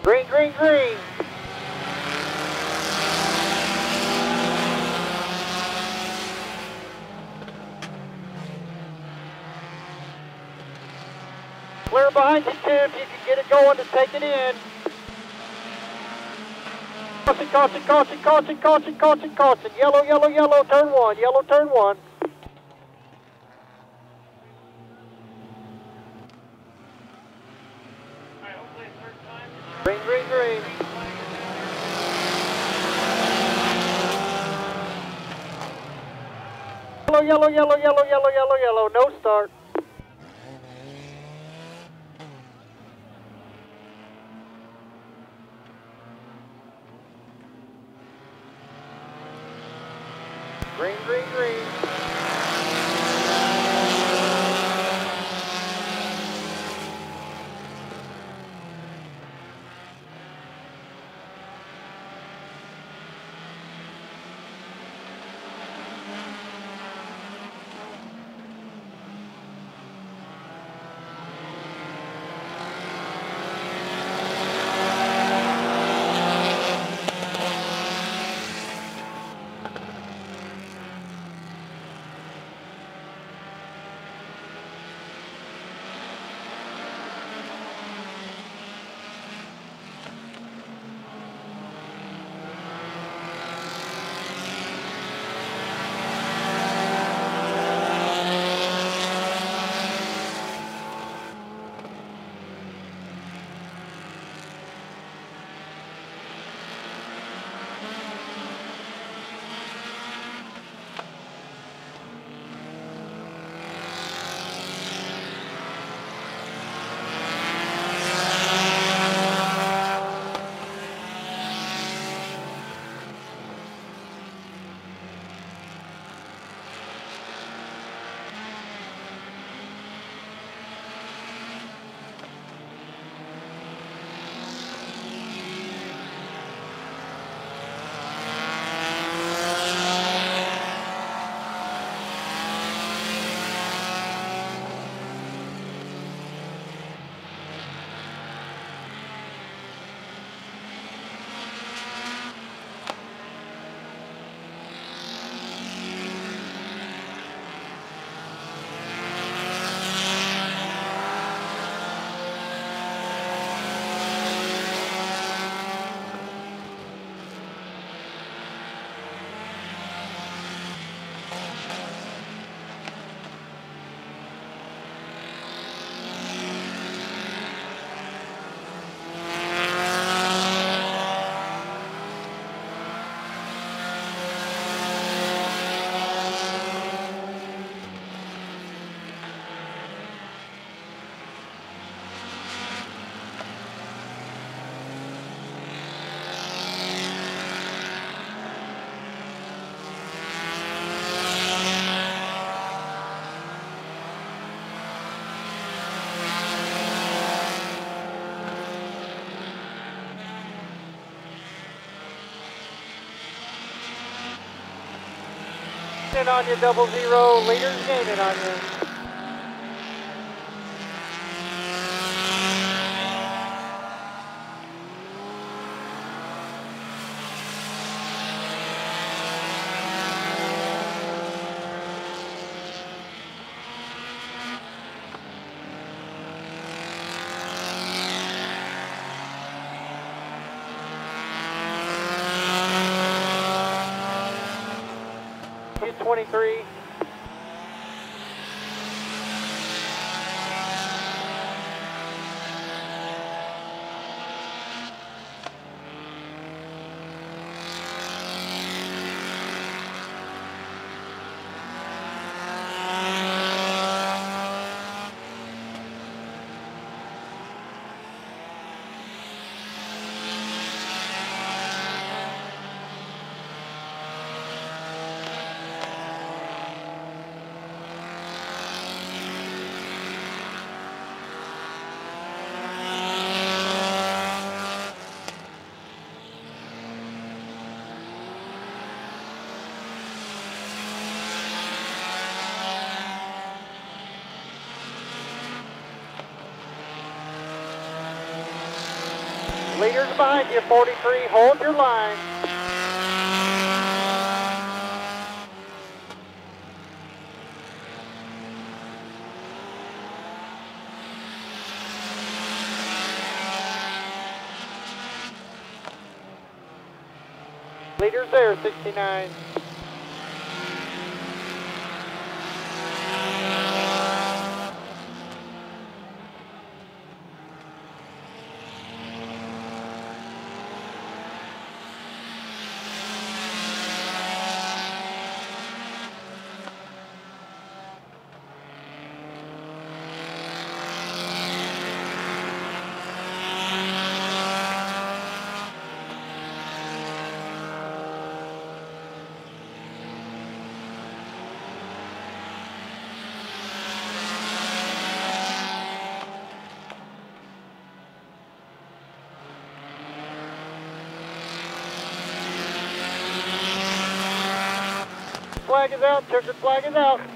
Green, green, green. Clear behind you, Tim. You can get it going to take it in. Caution, caution, caution, caution, caution, caution, caution. Yellow, yellow, yellow, turn one. Yellow, turn one. Green, green, green. Yellow, yellow, yellow, yellow, yellow, yellow, yellow. No start. Green, green, green. Gaining on you, 00. Leaders gaining on you. He's 23. Leaders behind you, 43, hold your line. Leaders there, 69. Flag is out, checkered flag is out.